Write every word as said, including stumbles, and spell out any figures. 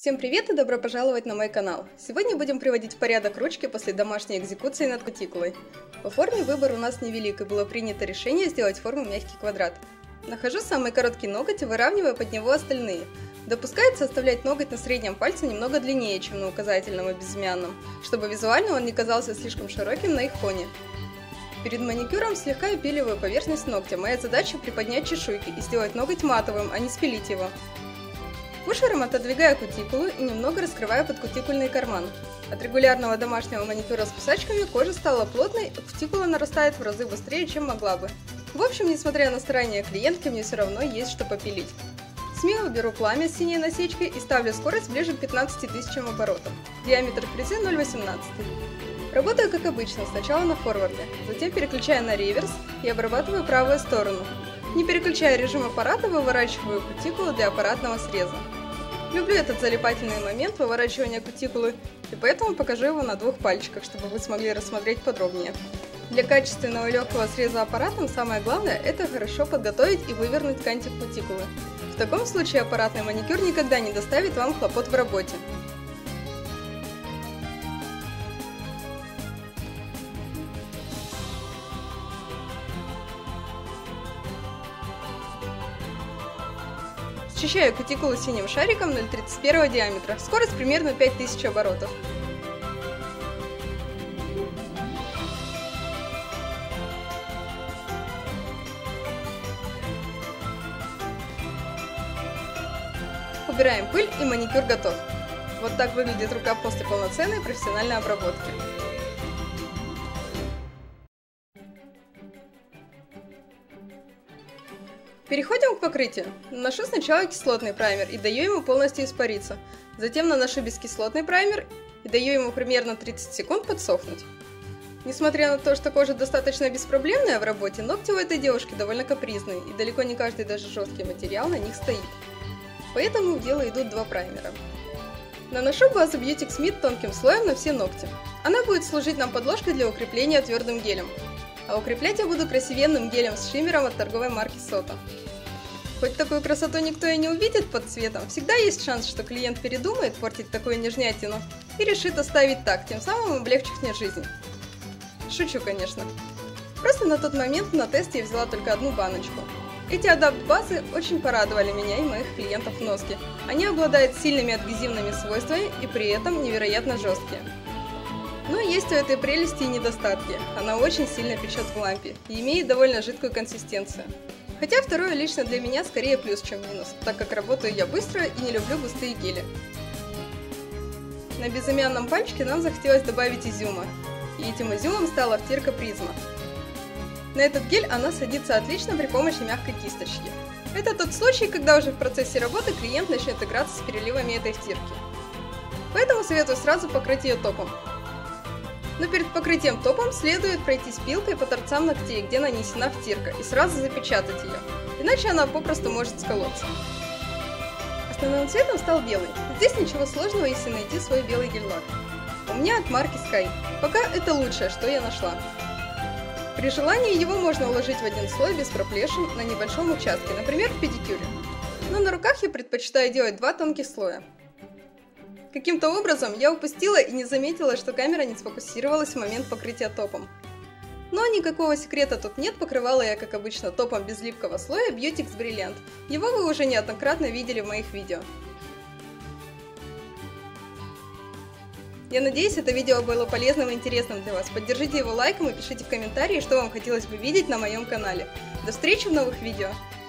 Всем привет и добро пожаловать на мой канал! Сегодня будем приводить в порядок ручки после домашней экзекуции над кутикулой. По форме выбор у нас невелик, и было принято решение сделать форму мягкий квадрат. Нахожу самый короткий ноготь и выравниваю под него остальные. Допускается оставлять ноготь на среднем пальце немного длиннее, чем на указательном и безымянном, чтобы визуально он не казался слишком широким на их фоне. Перед маникюром слегка опиливаю поверхность ногтя. Моя задача приподнять чешуйки и сделать ноготь матовым, а не спилить его. Пушером отодвигаю кутикулу и немного раскрываю подкутикульный карман. От регулярного домашнего маникюра с кусачками кожа стала плотной, а кутикула нарастает в разы быстрее, чем могла бы. В общем, несмотря на старания клиентки, мне все равно есть что попилить. Смело беру пламя с синей насечкой и ставлю скорость ближе к пятнадцати тысячам оборотов. Диаметр фрезы ноль целых восемнадцать сотых. Работаю как обычно, сначала на форварде, затем переключаю на реверс и обрабатываю правую сторону. Не переключая режим аппарата, выворачиваю кутикулу для аппаратного среза. Люблю этот залипательный момент выворачивания кутикулы, и поэтому покажу его на двух пальчиках, чтобы вы смогли рассмотреть подробнее. Для качественного и легкого среза аппаратом самое главное – это хорошо подготовить и вывернуть кантик кутикулы. В таком случае аппаратный маникюр никогда не доставит вам хлопот в работе. Счищаю кутикулу синим шариком ноль целых тридцать один сотых диаметра, скорость примерно пять тысяч оборотов. Убираем пыль, и маникюр готов. Вот так выглядит рука после полноценной профессиональной обработки. Переходим к покрытию. Наношу сначала кислотный праймер и даю ему полностью испариться. Затем наношу бескислотный праймер и даю ему примерно тридцать секунд подсохнуть. Несмотря на то, что кожа достаточно беспроблемная в работе, ногти у этой девушки довольно капризные, и далеко не каждый даже жесткий материал на них стоит. Поэтому в дело идут два праймера. Наношу базу Beauty Smith тонким слоем на все ногти. Она будет служить нам подложкой для укрепления твердым гелем. А укреплять я буду красивенным гелем с шиммером от торговой марки Сота. Хоть такую красоту никто и не увидит под цветом, всегда есть шанс, что клиент передумает портить такую нежнятину и решит оставить так, тем самым облегчив мне жизнь. Шучу, конечно. Просто на тот момент на тест я взяла только одну баночку. Эти адапт-базы очень порадовали меня и моих клиентов в носке. Они обладают сильными адгезивными свойствами и при этом невероятно жесткие. Но есть у этой прелести и недостатки. Она очень сильно печет в лампе и имеет довольно жидкую консистенцию. Хотя второе лично для меня скорее плюс, чем минус, так как работаю я быстро и не люблю густые гели. На безымянном пальчике нам захотелось добавить изюма, и этим изюмом стала втирка призма. На этот гель она садится отлично при помощи мягкой кисточки. Это тот случай, когда уже в процессе работы клиент начнет играться с переливами этой втирки. Поэтому советую сразу покрыть ее топом. Но перед покрытием топом следует пройтись пилкой по торцам ногтей, где нанесена втирка, и сразу запечатать ее, иначе она попросту может сколоться. Основным цветом стал белый. Здесь ничего сложного, если найти свой белый гель-лак. У меня от марки Sky. Пока это лучшее, что я нашла. При желании его можно уложить в один слой без проплешин на небольшом участке, например в педикюре. Но на руках я предпочитаю делать два тонких слоя. Каким-то образом я упустила и не заметила, что камера не сфокусировалась в момент покрытия топом. Но никакого секрета тут нет, покрывала я, как обычно, топом без липкого слоя Beauty Brilliant. Его вы уже неоднократно видели в моих видео. Я надеюсь, это видео было полезным и интересным для вас. Поддержите его лайком и пишите в комментарии, что вам хотелось бы видеть на моем канале. До встречи в новых видео!